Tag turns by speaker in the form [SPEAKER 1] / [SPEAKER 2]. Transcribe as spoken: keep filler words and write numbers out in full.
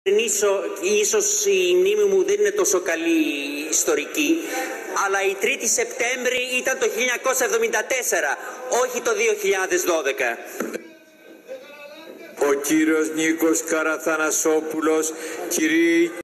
[SPEAKER 1] Ίσως η μνήμη μου δεν είναι τόσο καλή ιστορική, αλλά η τρίτη Σεπτέμβρη ήταν το χίλια εννιακόσια εβδομήντα τέσσερα, όχι το δύο χιλιάδες δώδεκα.
[SPEAKER 2] Ο κύριος Νίκος Καραθανασόπουλος, κύριοι